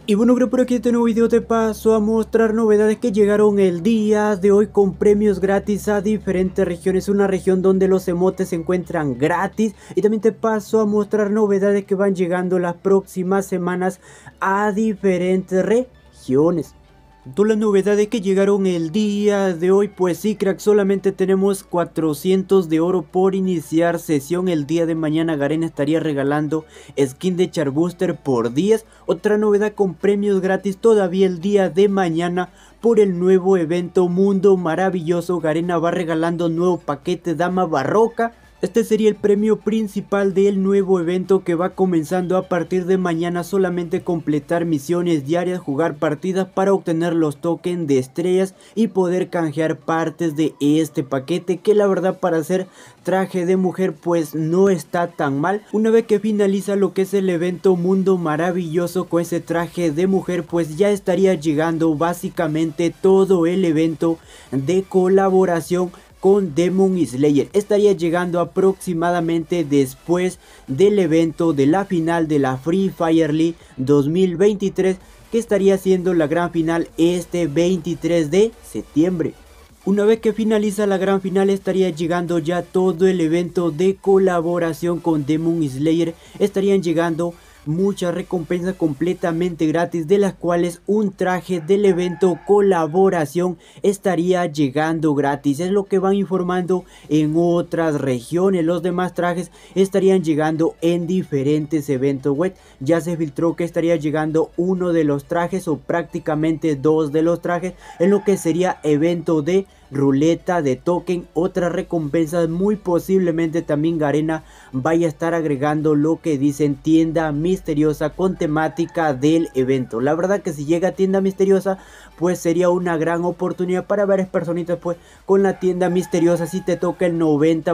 Y bueno, creo por aquí este nuevo video te paso a mostrar novedades que llegaron el día de hoy con premios gratis a diferentes regiones. Una región donde los emotes se encuentran gratis. Y también te paso a mostrar novedades que van llegando las próximas semanas a diferentes regiones. Todas las novedades que llegaron el día de hoy, pues sí, crack, solamente tenemos 400 de oro por iniciar sesión. El día de mañana Garena estaría regalando skin de Charbuster por 10. Otra novedad con premios gratis todavía el día de mañana por el nuevo evento Mundo Maravilloso. Garena va regalando nuevo paquete Dama Barroca. Este sería el premio principal del nuevo evento que va comenzando a partir de mañana. Solamente completar misiones diarias, jugar partidas para obtener los tokens de estrellas y poder canjear partes de este paquete, que la verdad para hacer traje de mujer pues no está tan mal. Una vez que finaliza lo que es el evento Mundo Maravilloso con ese traje de mujer, pues ya estaría llegando básicamente todo el evento de colaboración con Demon Slayer. Estaría llegando aproximadamente después del evento de la final de la Free Fire League 2023, que estaría siendo la gran final este 23 de septiembre. Una vez que finaliza la gran final estaría llegando ya todo el evento de colaboración con Demon Slayer. Estarían llegando muchas recompensas completamente gratis, de las cuales un traje del evento colaboración estaría llegando gratis. Es lo que van informando en otras regiones. Los demás trajes estarían llegando en diferentes eventos web. Ya se filtró que estaría llegando uno de los trajes o prácticamente dos de los trajes en lo que sería evento de ruleta de token. Otras recompensas, muy posiblemente también Garena vaya a estar agregando lo que dicen tienda misteriosa con temática del evento. La verdad que si llega a tienda misteriosa pues sería una gran oportunidad para varias personitas, pues con la tienda misteriosa si te toca el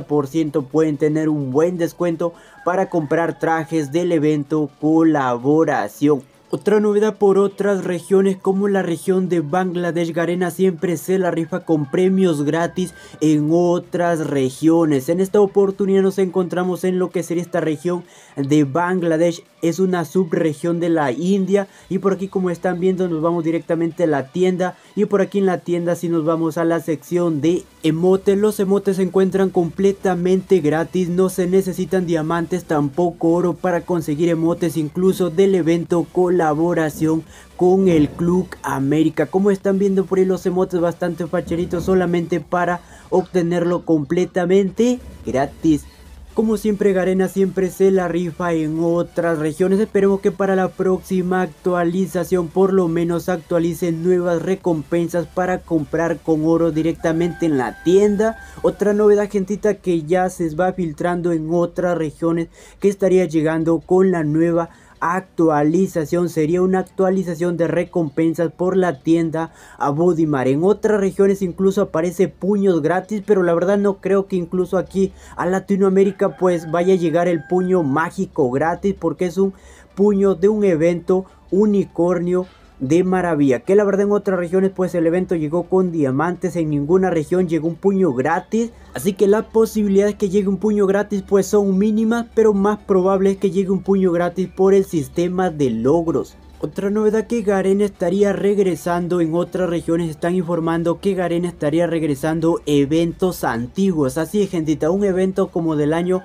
90% pueden tener un buen descuento para comprar trajes del evento colaboración. Otra novedad por otras regiones como la región de Bangladesh. Garena siempre se la rifa con premios gratis en otras regiones. En esta oportunidad nos encontramos en lo que sería esta región de Bangladesh. Es una subregión de la India. Y por aquí, como están viendo, nos vamos directamente a la tienda. Y por aquí en la tienda si nos vamos a la sección de emotes. Los emotes se encuentran completamente gratis. No se necesitan diamantes, tampoco oro para conseguir emotes, incluso del evento colaboración con el Club América. Como están viendo por ahí, los emotes bastante facheritos, solamente para obtenerlo completamente gratis. Como siempre, Garena siempre se la rifa en otras regiones. Esperemos que para la próxima actualización por lo menos actualicen nuevas recompensas para comprar con oro directamente en la tienda. Otra novedad, gentita, que ya se va filtrando en otras regiones, que estaría llegando con la nueva actualización. Sería una actualización de recompensas por la tienda a Bodimar. En otras regiones incluso aparece puños gratis, pero la verdad no creo que incluso aquí a Latinoamérica pues vaya a llegar el puño mágico gratis, porque es un puño de un evento unicornio de maravilla, que la verdad en otras regiones pues el evento llegó con diamantes. En ninguna región llegó un puño gratis, así que las posibilidades que llegue un puño gratis pues son mínimas, pero más probable es que llegue un puño gratis por el sistema de logros. Otra novedad, que Garena estaría regresando en otras regiones. Están informando que Garena estaría regresando eventos antiguos. Así es, gentita, un evento como del año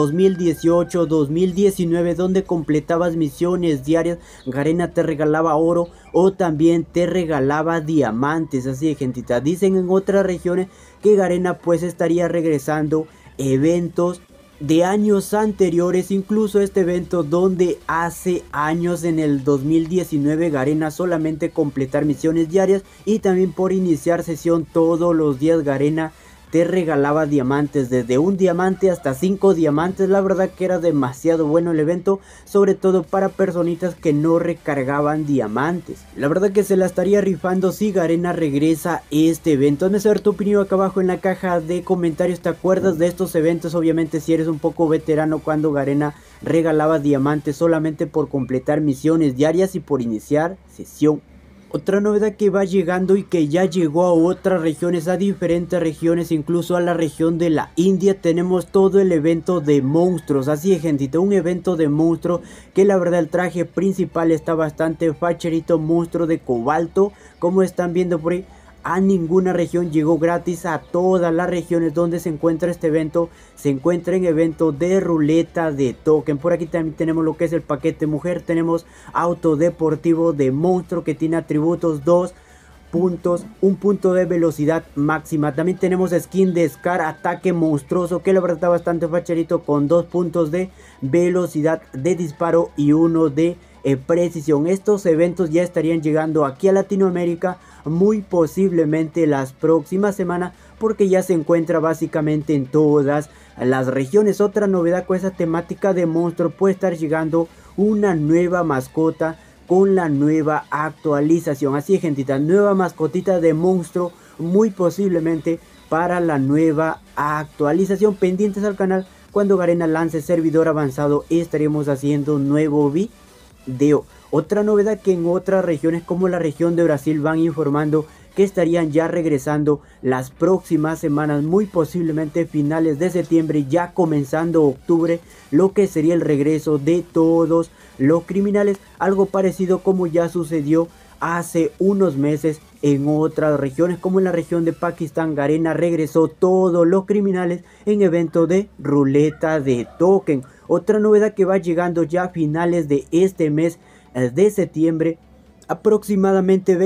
2018, 2019, donde completabas misiones diarias, Garena te regalaba oro o también te regalaba diamantes. Así es, gentita, dicen en otras regiones que Garena pues estaría regresando eventos de años anteriores, incluso este evento donde hace años, en el 2019, Garena solamente completar misiones diarias y también por iniciar sesión todos los días Garena te regalaba diamantes, desde un diamante hasta 5 diamantes. La verdad que era demasiado bueno el evento, sobre todo para personitas que no recargaban diamantes. La verdad que se la estaría rifando si Garena regresa este evento. Hazme saber tu opinión acá abajo en la caja de comentarios. ¿Te acuerdas de estos eventos? Obviamente si eres un poco veterano, cuando Garena regalaba diamantes solamente por completar misiones diarias y por iniciar sesión. Otra novedad que va llegando y que ya llegó a otras regiones, a diferentes regiones, incluso a la región de la India, tenemos todo el evento de monstruos. Así es, gentita, un evento de monstruos que la verdad el traje principal está bastante facherito, monstruo de cobalto, como están viendo por ahí. A ninguna región llegó gratis, a todas las regiones donde se encuentra este evento. Se encuentra en evento de ruleta de token. Por aquí también tenemos lo que es el paquete mujer. Tenemos auto deportivo de monstruo que tiene atributos 2 puntos, un punto de velocidad máxima. También tenemos skin de Scar, ataque monstruoso, que la verdad está bastante facherito, con 2 puntos de velocidad de disparo y 1 de precisión. Estos eventos ya estarían llegando aquí a Latinoamérica muy posiblemente las próximas semanas, porque ya se encuentra básicamente en todas las regiones. Otra novedad con esa temática de monstruo, puede estar llegando una nueva mascota con la nueva actualización. Así es, gentita, nueva mascotita de monstruo muy posiblemente para la nueva actualización. Pendientes al canal, cuando Garena lance servidor avanzado estaremos haciendo un nuevo video. Otra novedad que en otras regiones como la región de Brasil van informando que estarían ya regresando las próximas semanas, muy posiblemente finales de septiembre, ya comenzando octubre, lo que sería el regreso de todos los criminales, algo parecido como ya sucedió hace unos meses en otras regiones, como en la región de Pakistán. Garena regresó todos los criminales en evento de ruleta de token. Otra novedad que va llegando ya a finales de este mes de septiembre, aproximadamente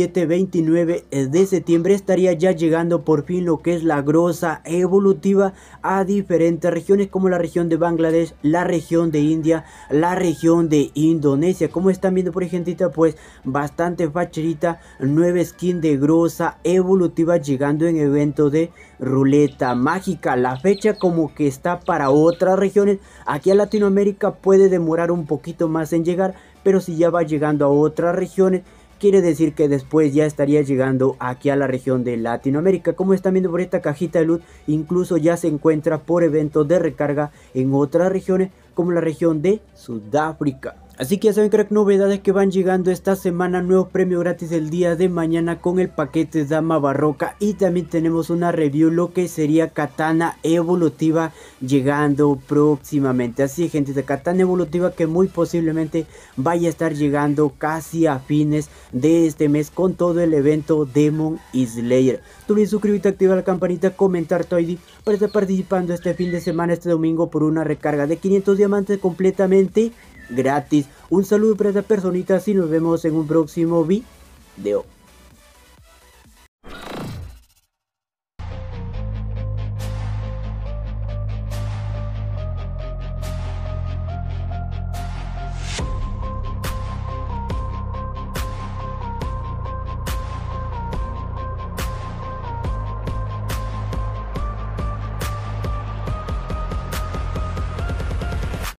27-29 de septiembre, estaría ya llegando por fin lo que es la grosa evolutiva a diferentes regiones como la región de Bangladesh, la región de India, la región de Indonesia. Como están viendo por ejemplo, pues bastante facherita, nueva skin de grosa evolutiva llegando en evento de ruleta mágica. La fecha como que está para otras regiones, aquí a Latinoamérica puede demorar un poquito más en llegar, pero si ya va llegando a otras regiones, quiere decir que después ya estaría llegando aquí a la región de Latinoamérica. Como están viendo por esta cajita de loot, incluso ya se encuentra por eventos de recarga en otras regiones como la región de Sudáfrica. Así que ya saben, crack, novedades que van llegando esta semana. Nuevo premio gratis el día de mañana con el paquete Dama Barroca. Y también tenemos una review lo que sería Katana evolutiva llegando próximamente. Así, gente, de Katana evolutiva que muy posiblemente vaya a estar llegando casi a fines de este mes con todo el evento Demon Slayer. No olvides suscribirte, activar la campanita, comentar tu ID para estar participando este fin de semana, este domingo, por una recarga de 500 diamantes completamente gratis. Un saludo para esta personita y nos vemos en un próximo video.